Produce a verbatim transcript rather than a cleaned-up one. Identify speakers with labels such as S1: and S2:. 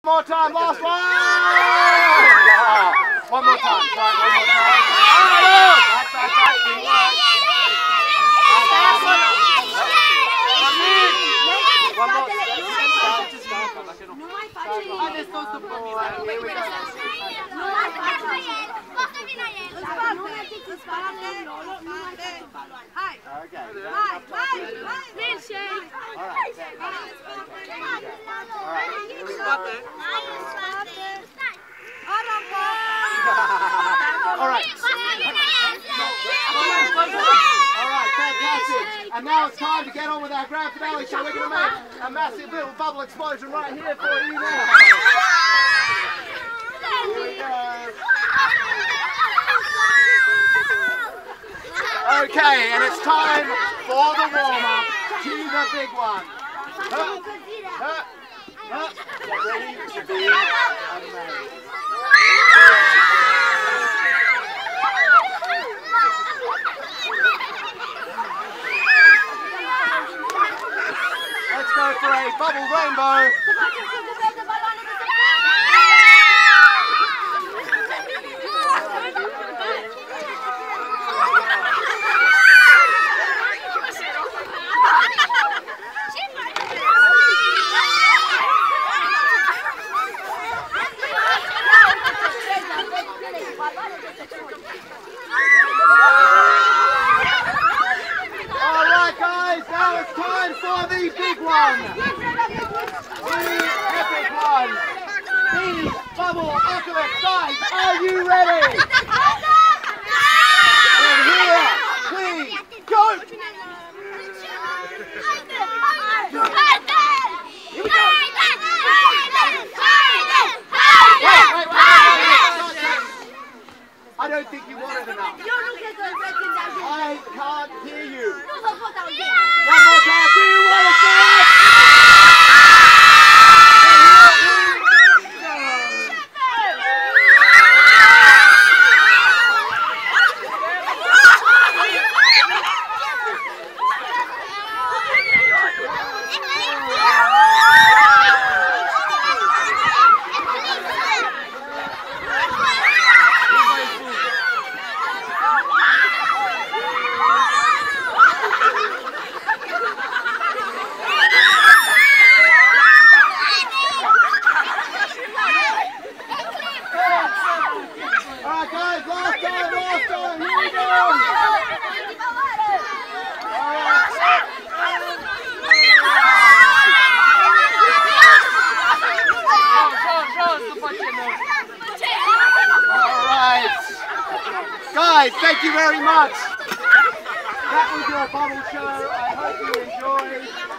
S1: One more time, last one! One more time, right, one more time. That's, that's, that's, didn't work. One more. Start, just start. Adesso sto provando. Here we go. Okay.
S2: Vai, vai, vai.
S1: Milkshake. All right. All right. Here we go. All right. All right, fantastic. And now it's time to get on with our grand finale show. We're going to make a massive little bubble explosion right here for you now. Here we go. Okay, and it's time for the warm-up to the big one. Huh, huh, huh. Get ready to be amazed. Let's go for a bubble rainbow. Alright guys, now it's time for the big one! The epic one! The bubble aqueduct. Guys, are you ready? And here we go! Here we go! I don't think you wanted enough. I can't hear you. One more time. Do you want to see it? Alright guys, last time, last time, here we go! Alright! Guys, thank you very much! That was your bubble show, I hope you enjoyed.